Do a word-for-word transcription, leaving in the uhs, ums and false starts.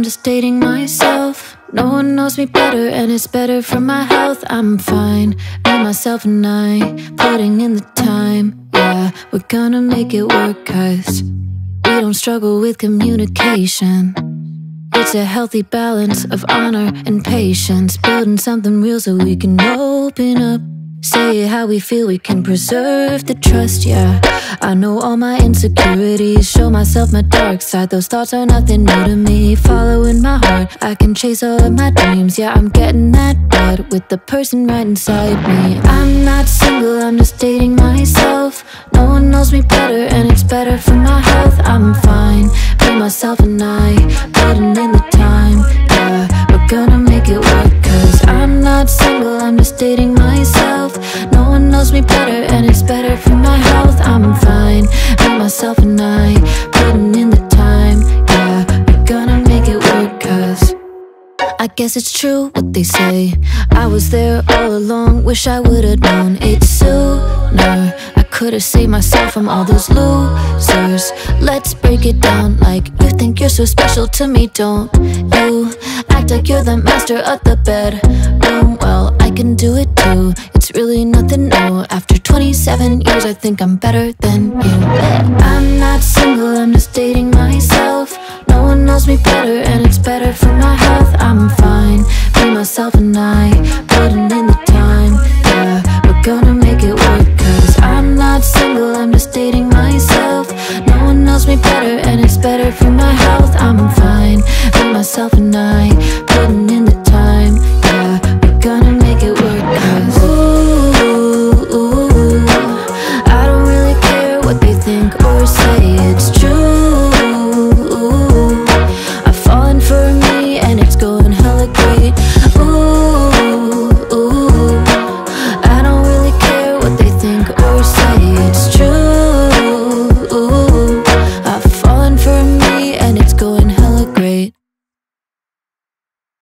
just dating myself. No one knows me better, and it's better for my health. I'm fine, me, myself and I, putting in the time. Yeah, we're gonna make it work, cause we don't struggle with communication. It's a healthy balance of honor and patience, building something real so we can open up, say how we feel, we can preserve the trust. Yeah, I know all my insecurities, show myself my dark side. Those thoughts are nothing new to me, following my heart, I can chase all of my dreams. Yeah, I'm getting that bad with the person right inside me. I'm not single, I'm just dating myself. No one knows me better, and it's better for my health. I'm fine, me, myself and I, putting in the time. Yeah, we're gonna make it work, cause I'm not single, I'm just dating myself. No one knows me better, and it's better for my health. I'm fine, me, myself and I, putting in the time. Yeah, we're gonna make it work, cause I guess it's true what they say, I was there all along, wish I would've known it sooner. I could've saved myself from all those losers. Let's break it down like you think you're so special to me, don't you? Act like you're the master of the bedroom, well, I can do it too. It's really nothing new, after twenty-seven years I think I'm better than you. I'm not single, I'm just dating myself. No one knows me better, and it's better for my health. I'm fine, me, myself and I, putting in the time. Yeah, we're gonna make it work, cause I'm not single, I'm just dating myself. No one knows me better, and it's better for my health. I'm fine, me, myself and I, putting in the